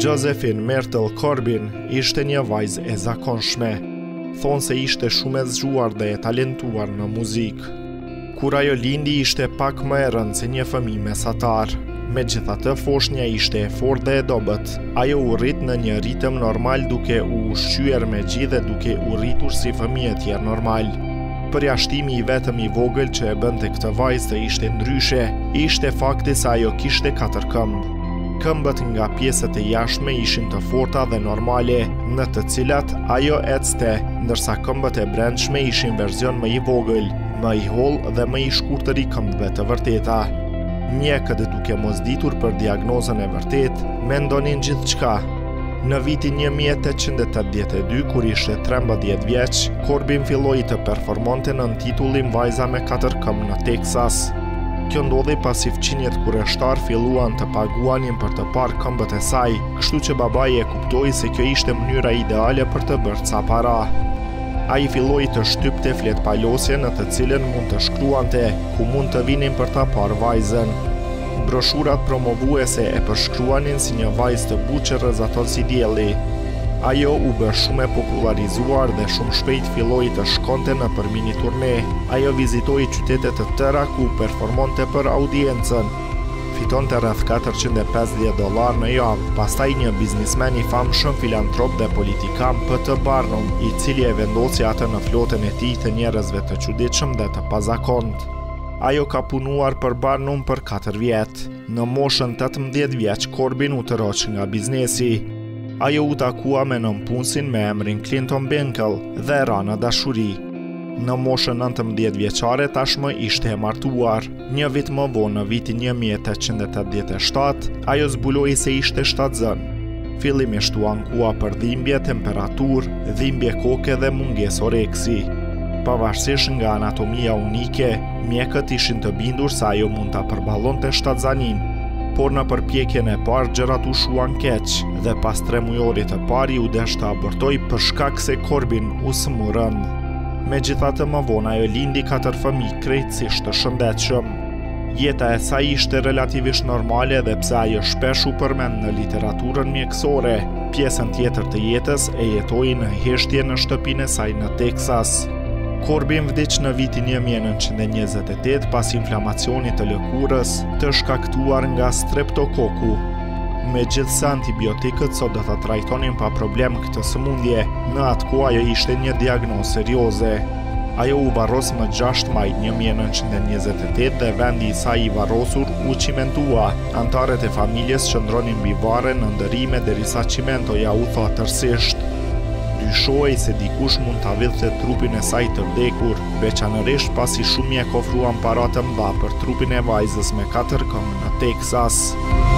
Josephine Myrtle Corbin ishte një vajzë e zakonshme. Thonë se ishte shumë e zgjuar dhe e talentuar në muzikë. Kur ajo lindi ishte pak më e rëndë se një fëmijë mesatar. Megjithatë, foshnja ishte e fortë dhe e dobët. Ajo u rrit në një ritëm normal duke u ushqyer me gjithë dhe duke u rritur si fëmijë e tjerë normal. Përjashtimi i vetëm i vogël që e bënte këtë vajzë të ishte ndryshe, ishte fakti se ajo kishte 4 këmbë. Këmbët nga pjesët e jashtme ishin të forta dhe normale, në të cilat ajo ecte, ndërsa këmbët e brendshme ishin verzion më i vogël, më i hollë dhe më i shkurtër i këmbëve të vërteta. Mjekët, duke mos ditur për diagnozën e vërtet, mendonin gjithçka. Në vitin 1882, kur ishte 13 vjeç, Corbin filloi të performonte në titullin Vajza me 4 këmbë në Teksas. Kjo ndodhi pasi fqinjet kurreshtar filluan të paguanin për të parë këmbët e saj, kështu që babai e kuptoi se kjo ishte mënyra ideale për të bërë ca para. Ai filloi të shtypte fletpalosje në të cilën mund të shkruante ku mund të vinin për ta parë vajzën. Broshurat promovuese e përshkruanin si një vajzë të butë që rrezaton si dielli. Ajo u bë shumë e popularizuar dhe shumë shpejt filloi të shkonte në për mini turne. Ajo vizitoi qytete të tëra ku performonte për audiencën. Fitonte rreth $450 në javë. Pastaj një biznismen i famshëm, filantrop dhe politikan P.T. Barnum, i cili e vendosi atë në flotën e tij të njerëzve të çuditshëm dhe të pazakontë. Ajo ka punuar për Barnum për 4 vjet. Në moshën 18 vjeç, Corbin u tërhoq nga biznesi. Ajo u takua me nënpunësin me emrin Clinton Benkel dhe ra në dashuri. Në moshën 19 vjeçare tashmë ishte e martuar. Një vit më vonë, në vitin 1887, ajo zbuloi se ishte shtatzën. Fillimisht u ankua për dhimbje, temperaturë, dhimbje koke dhe mungesë oreksi. Pavarësisht nga anatomia unike, mjekët ishin të bindur se ajo mund ta përballonte shtatzanin. Por në përpjekjen e parë gjërat u shuan keq dhe pas 3 mujorit të parë u desh të abortoj për shkak se Corbin u sëmu rënd. Megjithatë, më vonë ajo lindi 4 fëmijë krejtësisht të shëndetshëm. Jeta e saj ishte relativisht normale dhe pse ajo shpesh u përmend në literaturën mjekësore, pjesën tjetër të jetës e jetoi në heshtje në shtëpinë e saj në Teksas. Corbin vdiq në vitin 1928 pas inflamacionit të lëkurës të shkaktuar nga streptokoku. Megjithse antibiotikët sot do ta trajtonin pa problem këtë sëmundje, në atë kohë ajo ishte një diagnozë serioze. Ajo u varros më 6 maj 1928 dhe vendi i saj i varrosur u cimentua. Antarët e familjes qëndronin mbi varre në ndërrime derisa cimentoja u tha tërësisht. Dyshohej se dikush mund ta vidhte trupin e saj të vdekur, veçanërisht pasi shumë mjek ofruan para të mëdha për trupin e vajzës me 4 këmbë në Teksas.